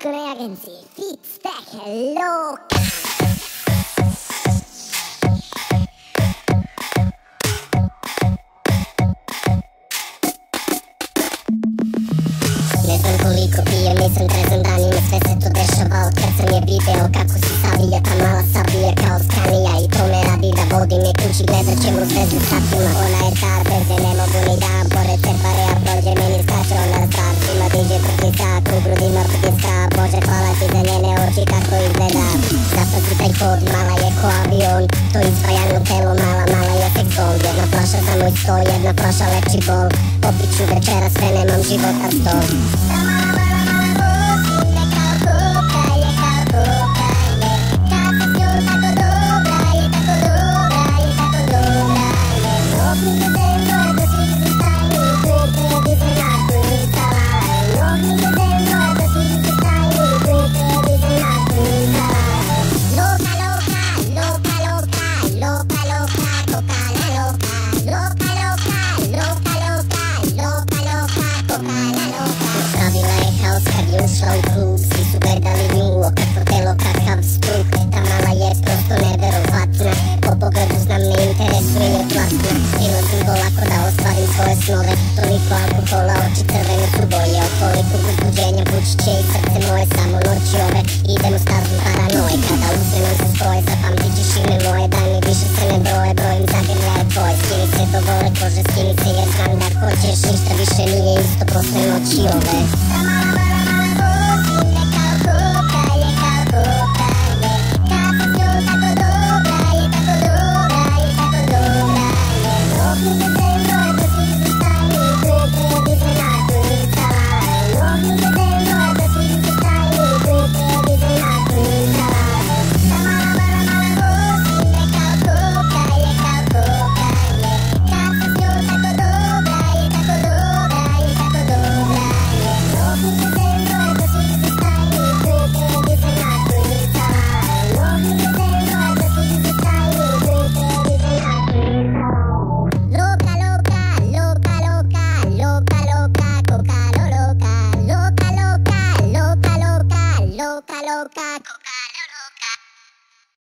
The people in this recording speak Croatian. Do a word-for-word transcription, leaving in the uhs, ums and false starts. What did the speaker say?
Gray Agency, Fit Stack, loca. Ne znam koliko pijem, nisam trezan danima, sve se to dešava od kad sam je video kako se savija ta mala sabija kao skanija i to me radi da vodi me kući, gledat ćemo zvezdu satima. Ona je car, bez je ne mogu ni da pored servare, a prođe meni skače ona star, svima diđe prti sat, u grudima prtiska, Bože hvala ti za njene oči kako izgleda. Zapazi taj kod, mala je ko avion, to izvajano telo, mala, mala je sex bomb. Jedna flaša za moj sto, jedna flaša leči bol, popit ću večera, sve nemam života sto. Ušla u klub, svi su gledali nju, kako telo, kakav struk. Ta mala je prosto neverovatna, po pogledu znam ne interesuje je platna. Silazim polako da ostvarim svoje snove, toliko alkohola, oči crvene su boje. Od tolikog uzbuđenja pući će i srce moje, samo noći ove idemo stazom paranoje. Kada uzmem se svoje, zapamtit ćeš ime moje, dani više se ne broje, brojim zagrljaje tvoje. Skini se do gole kože, skini se jer znam da hoćeš, ništa više nije isto posle noći ove.